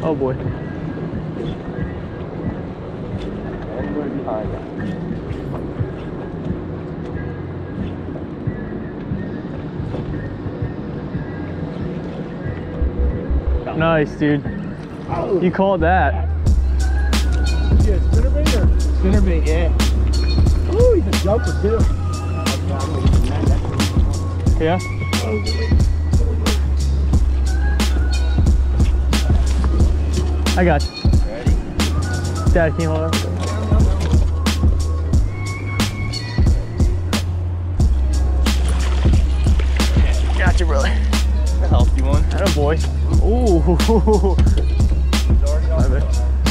Oh boy. Anywhere behind that. Nice, dude. Oh. You called that. Yeah, spinnerbait or? Spinnerbait, yeah. Ooh, he's a jumper too. Yeah? Oh, I got you. ready? Dad, can you hold on? Got you, brother. A healthy one. Atta boy. Ooh. He's already on the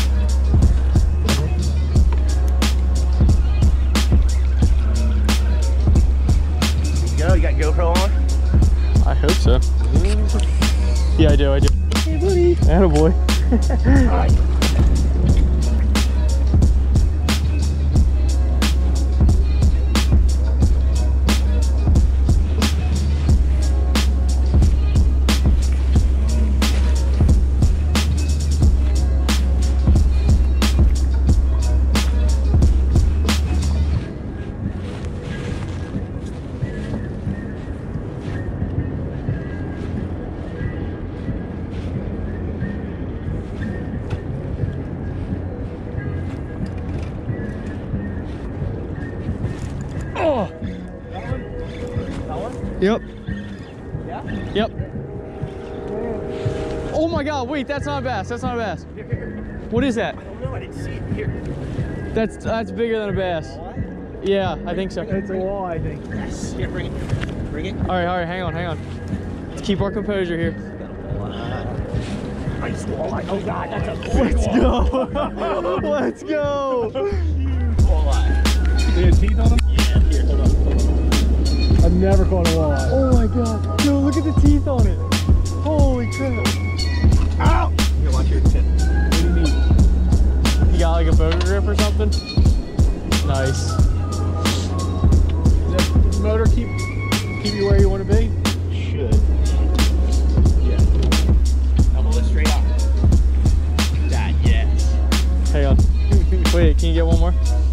Go, you got GoPro on? I hope so. Yeah, I do. Hey, buddy. Atta boy. Alright. Oh. That one? Yep. Yeah? Yep. Oh my God! Wait, that's not a bass. That's not a bass. Here. What is that? I don't know, I didn't see it. Here. That's bigger than a bass. Walleye? Yeah, I think so. It's a walleye, I think. Yes. Here, bring it. Bring it. All right, hang on. Let's keep our composure here. Nice walleye. Oh God, that's a big Let's walleye. go. Let's go. Huge walleye. They had teeth on them? Yeah, here, hold on. I've never caught a walleye. Oh my God. Yo, look at the teeth on it. Holy crap. Ow! Here, watch your tip. What do you need? You got like a boat grip or something? Nice. Does that motor keep you where you want to be? Should. Yeah. Elbow it straight up. That, yes. Hang on. Wait, can you get one more?